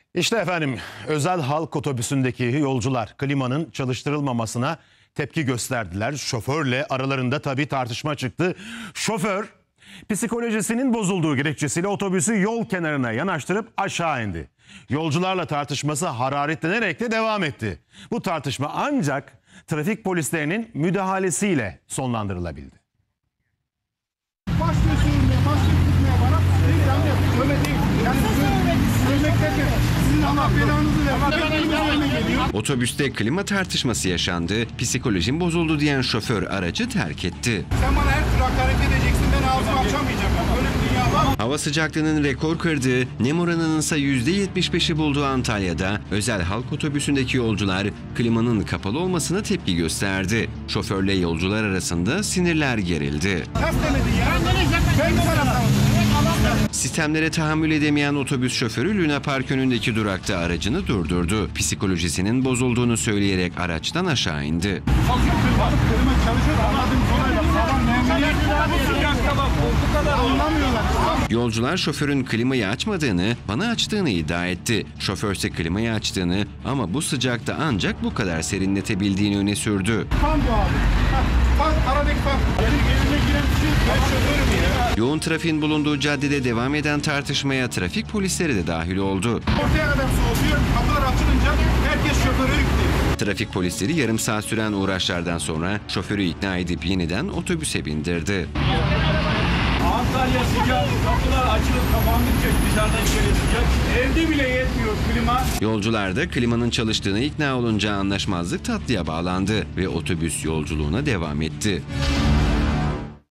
İşte efendim, özel halk otobüsündeki yolcular klimanın çalıştırılmamasına tepki gösterdiler. Şoförle aralarında tabii tartışma çıktı. Şoför psikolojisinin bozulduğu gerekçesiyle otobüsü yol kenarına yanaştırıp aşağı indi. Yolcularla tartışması hararetlenerek de devam etti. Bu tartışma ancak trafik polislerinin müdahalesiyle sonlandırılabildi. Başlıyor sürmeye, başlıyor tutmaya bana. Değil yani, öyle değil. Yani sürmek derken sizin Allah belanızı versin. Otobüste klima tartışması yaşandı. Psikolojim bozuldu diyen şoför aracı terk etti. Sen bana her türlü hakaret edeceksin, ben ağzımı açamayacağım. Öyle bir dünya var. Hava sıcaklığının rekor kırdığı, nem oranının ise %75'i bulduğu Antalya'da özel halk otobüsündeki yolcular klimanın kapalı olmasına tepki gösterdi. Şoförle yolcular arasında sinirler gerildi. Ters demedin ya. Ben sana Sistemlere tahammül edemeyen otobüs şoförü Luna Park önündeki durakta aracını durdurdu. Psikolojisinin bozulduğunu söyleyerek araçtan aşağı indi. klima çalışıyor. Anladım. Sağlam anlamıyorlar. Yolcular şoförün klimayı açmadığını, bana açtığını iddia etti. Şoförse klimayı açtığını ama bu sıcakta ancak bu kadar serinletebildiğini öne sürdü. Tam bu abi. Bak aradaki bak. Benim evime giren şey ben şoförüm ya. Yoğun trafiğin bulunduğu caddede devam eden tartışmaya trafik polisleri de dahil oldu. Ortaya kadar soğutuyor. Kapılar açılınca herkes şoföre yüklüyor. Trafik polisleri yarım saat süren uğraşlardan sonra şoförü ikna edip yeniden otobüse bindirdi. Antalya sıcak, kapılar açılıp kapandıkça dışarıdan içeri sıcak. Evde bile yetmiyor klima. Yolcular da klimanın çalıştığına ikna olunca anlaşmazlık tatlıya bağlandı ve otobüs yolculuğuna devam etti.